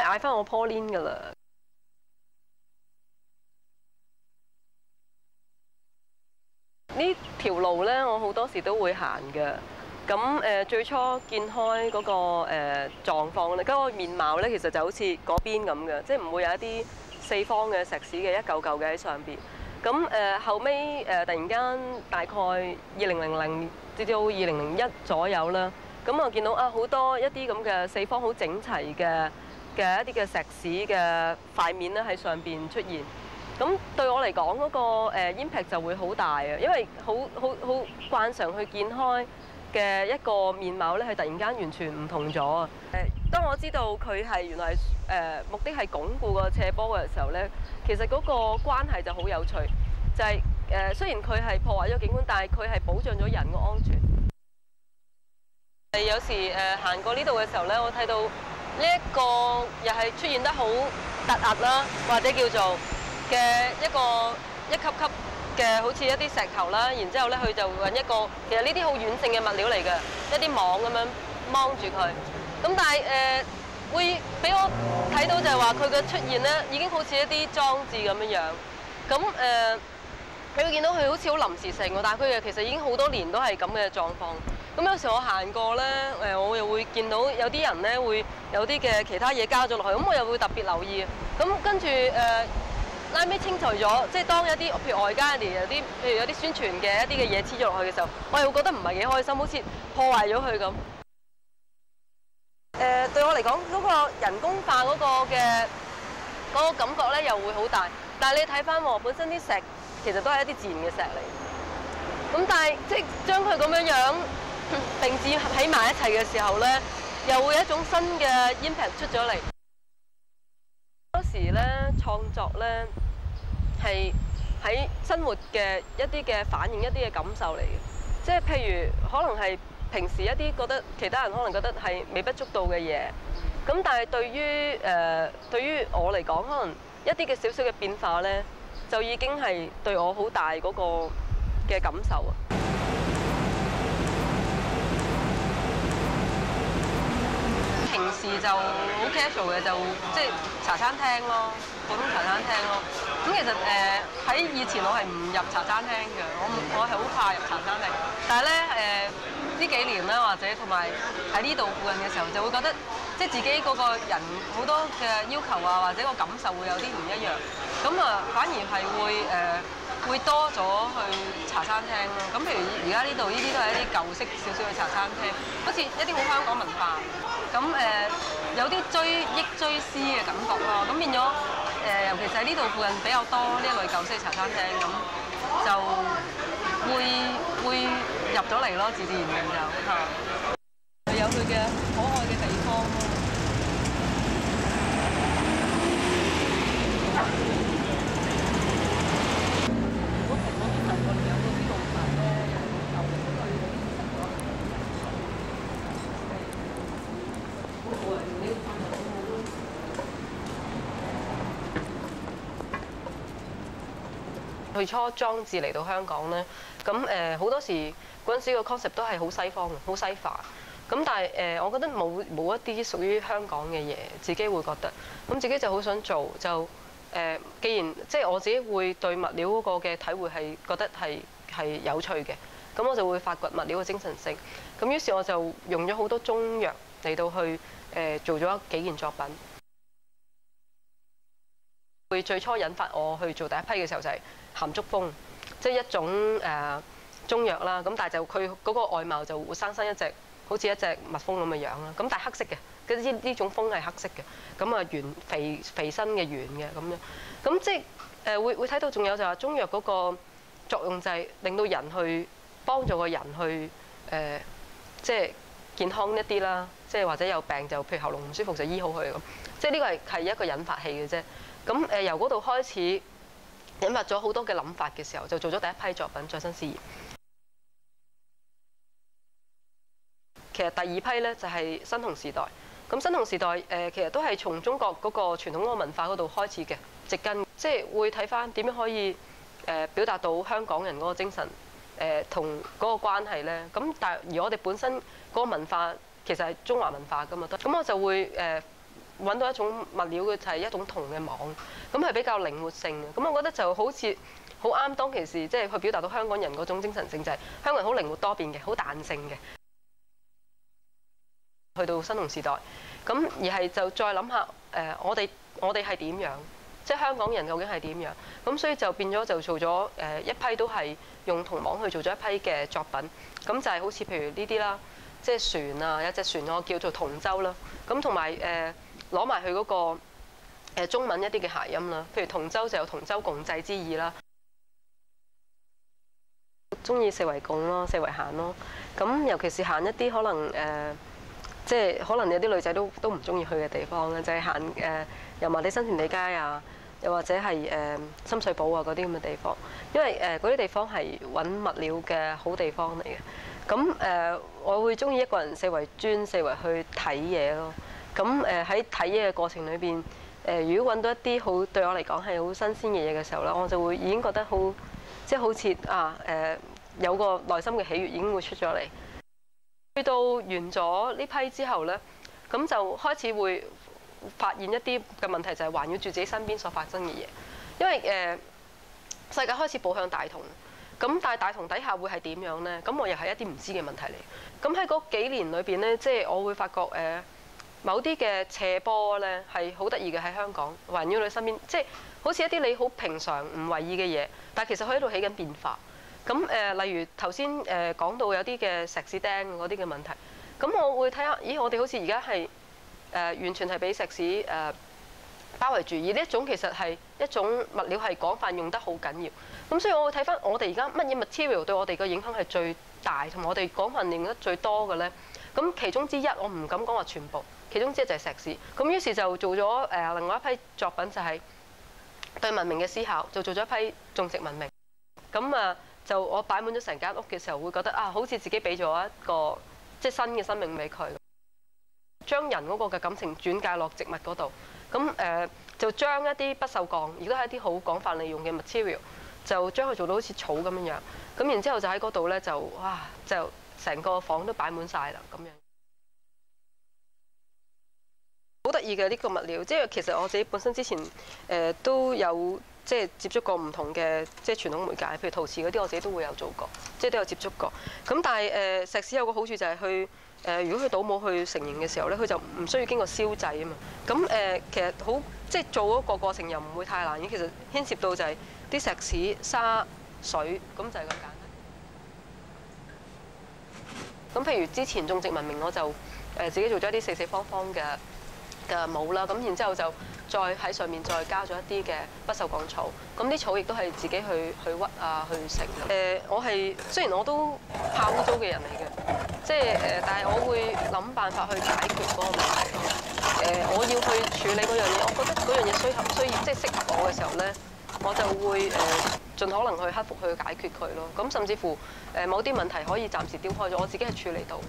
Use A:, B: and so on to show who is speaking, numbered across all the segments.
A: 嗌翻我 Pauline 㗎啦。呢條路咧，我好多時都會行嘅。咁最初見開嗰個狀況咧，嗰個面貌咧，其實就好似嗰邊咁嘅，即係唔會有一啲四方嘅石屎嘅一嚿嚿嘅喺上邊。咁後尾突然間大概2000至到2001左右啦，咁我見到好多一啲咁嘅四方好整齊嘅一啲嘅石屎嘅塊面咧喺上邊出現。咁對我嚟講嗰個impact 就會好大啊，因為好慣常去見開嘅一個面貌咧，係突然間完全唔同咗啊！當我知道佢係原來目的係鞏固個斜坡嘅時候咧，其實嗰個關係就好有趣，就係雖然佢係破壞咗景觀，但係佢係保障咗人嘅安全。有時行過呢度嘅時候咧，我睇到呢一個又係出現得好突兀啦，或者叫做嘅一個一級級嘅好似一啲石頭啦，然之後咧佢就揾一個其實呢啲好軟性嘅物料嚟嘅一啲網咁樣掹住佢。咁但係會俾我睇到就係話佢嘅出現咧已經好似一啲裝置咁樣樣。咁你會見到佢好似好臨時性喎，但係佢其實已經好多年都係咁嘅狀況。咁有時我行過咧，我又會見到有啲人咧會有啲嘅其他嘢加咗落去，咁我又會特別留意。咁跟住拉尾清除咗，即係當一啲譬如外間有啲譬如有啲宣傳嘅一啲嘅嘢黐咗落去嘅時候，我又會覺得唔係幾開心，好似破壞咗佢咁。對我嚟講，嗰個人工化嗰個嘅嗰個感覺咧又會好大。但係你睇翻喎，本身啲石其實都係一啲自然嘅石嚟。咁但係即係將佢咁樣樣並置喺埋一齊嘅時候咧，又會有一種新嘅 impact 出咗嚟。好多時咧創作咧係喺生活嘅一啲嘅反應，一啲嘅感受嚟嘅。即係譬如可能係平時一啲覺得其他人可能覺得係微不足道嘅嘢，咁但係對於我嚟講，可能一啲嘅少少嘅變化咧，就已經係對我好大嗰個嘅感受啊！平時就好 casual 嘅，就即係茶餐廳咯，普通茶餐廳咯。咁其實喺以前我係唔入茶餐廳嘅，我係好怕入茶餐廳。但係咧呢幾年咧，或者同埋喺呢度附近嘅時候，就會覺得即係自己嗰個人好多嘅要求啊，或者個感受會有啲唔一樣。咁反而係會多咗去茶餐廳咯。咁譬如而家呢度呢啲都係一啲舊式少少嘅茶餐廳，好似一啲好香港文化。咁有啲追思嘅感覺咯。咁變咗尤其是喺呢度附近比較多呢一類舊式嘅茶餐廳，咁就會入咗嚟咯，自然就有佢嘅可愛嘅地方咯。最初裝置嚟到香港咧，咁好多時嗰陣時個 concept 都係好西方嘅，好西化。咁但係我覺得冇一啲屬於香港嘅嘢，自己會覺得，咁自己就好想做，就既然即係我自己會對物料嗰個嘅體會係覺得係有趣嘅，咁我就會發掘物料嘅精神性。咁於是我就用咗好多中藥嚟到去做咗幾件作品。會最初引發我去做第一批嘅時候就係鹹竹蜂，即係一種中藥啦。咁但係就佢嗰個外貌就活生生一隻好似一隻蜜蜂咁嘅樣啦。咁但係黑色嘅，呢種蜂係黑色嘅。咁圓肥身嘅圓嘅咁樣。咁即係會睇到仲有就係中藥嗰個作用就係令到人去幫助個人去即係健康一啲啦。即係或者有病就譬如喉嚨唔舒服就醫好佢咁。即係呢個係一個引發器嘅啫。咁由嗰度開始引發咗好多嘅諗法嘅時候，就做咗第一批作品《再生試驗》。其實第二批咧就係新銅時代。咁新銅時代其實都係從中國嗰個傳統嗰個文化嗰度開始嘅植根，即係會睇返點樣可以表達到香港人嗰個精神同嗰個關係咧。咁而我哋本身嗰個文化其實係中華文化㗎嘛，咁我就會揾到一種物料嘅就係一種銅嘅網，咁係比較靈活性嘅。咁我覺得就好似好啱當其時，即係去表達到香港人嗰種精神性，就係香港人好靈活多變嘅，好彈性嘅。去到新農時代，咁而係就再諗下我哋係點樣？即係香港人究竟係點樣？咁所以就變咗就做咗一批都係用銅網去做咗一批嘅作品。咁就係好似譬如呢啲啦，即係船啊，有隻船我叫做銅舟啦。咁同埋攞埋佢嗰個中文一啲嘅諧音啦。譬如銅舟就有同舟共濟之意啦。中意四圍共咯，四圍行咯。咁尤其是行一啲可能即係可能有啲女仔都唔中意去嘅地方咧，就係行油麻地新填地街啊，又或者係深水埗啊嗰啲咁嘅地方，因為嗰啲地方係揾物料嘅好地方嚟嘅。咁我會中意一個人四圍轉，四圍去睇嘢咯。咁喺睇嘢嘅過程裏邊，如果揾到一啲好對我嚟講係好新鮮嘅嘢嘅時候咧，我就會已經覺得好即係好似有個內心嘅喜悅已經會出咗嚟。去到完咗呢批之後呢，咁就開始會發現一啲嘅問題，就係環繞住自己身邊所發生嘅嘢。因為世界開始步向大同，咁但係大同底下會係點樣呢？咁我又係一啲唔知嘅問題嚟。咁喺嗰幾年裏邊呢，即係我會發覺某啲嘅斜坡呢係好得意嘅喺香港環繞你身邊，即係好似一啲你好平常唔為意嘅嘢，但係其實佢喺度起緊變化。咁例如頭先講到有啲嘅石屎釘嗰啲嘅問題，咁我會睇下，咦，我哋好似而家係完全係俾石屎包圍住，而呢一種其實係一種物料係廣泛用得好緊要。咁所以我會睇翻我哋而家乜嘢 material 對我哋嘅影響係最大，同埋我哋廣泛用得最多嘅咧。咁其中之一我唔敢講話全部，其中之一就係石屎。咁於是就做咗另外一批作品，就係對文明嘅思考，就做咗一批種植文明。咁就我擺滿咗成間屋嘅時候，會覺得好似自己俾咗一個即係新嘅生命俾佢，將人嗰個嘅感情轉介落植物嗰度。咁就將一啲不鏽鋼，亦都係一啲好廣泛利用嘅 material， 就將佢做到好似草咁樣樣。咁然之後就喺嗰度咧，就成個房都擺滿晒啦咁樣。好得意嘅呢個物料，即係其實我自己本身之前都有。即係接觸過唔同嘅即係傳統媒介，譬如陶瓷嗰啲，我自己都會有做過，即係都有接觸過。咁但係石屎有個好處就係去如果佢倒模去成型嘅時候咧，佢就唔需要經過燒製啊嘛。咁其實好即係做嗰個過程又唔會太難嘅。其實牽涉到就係啲石屎、沙、水，咁就係咁簡單。咁譬如之前種植文明，我就自己做咗一啲四四方方嘅模啦，咁然之後就再喺上面再加咗一啲嘅不鏽鋼草，咁啲草亦都係自己去屈啊去成。我係雖然我都怕污糟嘅人嚟嘅，即係但係我會諗辦法去解決嗰個問題咯。我要去處理嗰樣嘢，我覺得嗰樣嘢需要即係適合我嘅時候咧，我就會盡可能去克服去解決佢咯。咁甚至乎某啲問題可以暫時丟開咗，我自己係處理到。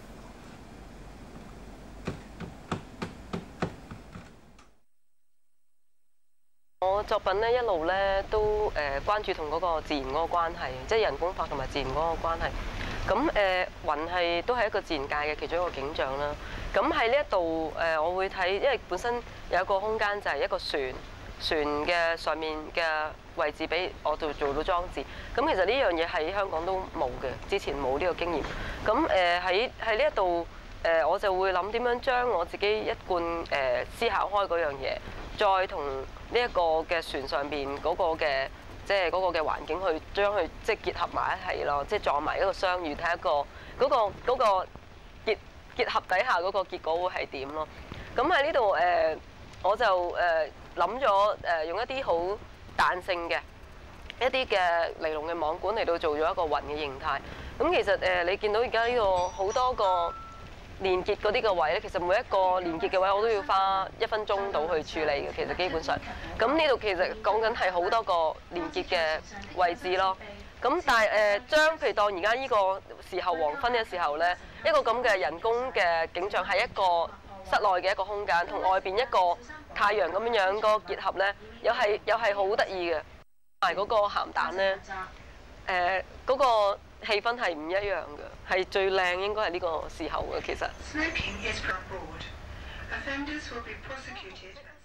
A: 我作品咧一路咧都關注同嗰個自然嗰個關係，即係人工化同埋自然嗰個關係。咁雲係都係一個自然界嘅其中一個景象啦。咁喺呢一度我會睇，因為本身有一個空間就係一個船嘅上面嘅位置俾我做到裝置。咁其實呢樣嘢喺香港都冇嘅，之前冇呢個經驗。咁喺呢一度我就會諗點樣將我自己一貫思考開嗰樣嘢，再同呢一個嘅船上邊嗰個嘅即係嗰個嘅環境去將佢即係結合埋一齊咯，即係撞埋一個相遇，睇一個嗰個結合底下嗰個結果會係點咯。咁喺呢度我就諗咗用一啲好彈性嘅一啲嘅尼龍嘅網管嚟到做咗一個雲嘅形態。咁其實你見到而家呢個好多個連結嗰啲嘅位咧，其實每一個連結嘅位我都要花1分鐘到去處理嘅。其實基本上，咁呢度其實講緊係好多個連結嘅位置咯。咁但係將譬如當而家呢個時候黃昏嘅時候咧，一個咁嘅人工嘅景象係一個室內嘅一個空間，同外邊一個太陽咁樣樣個結合咧，又係好得意嘅。同埋嗰個鹹蛋咧，嗰個氣氛係唔一樣嘅，係最靚應該係呢個時候嘅其實。
B: Offenders will be prosecuted.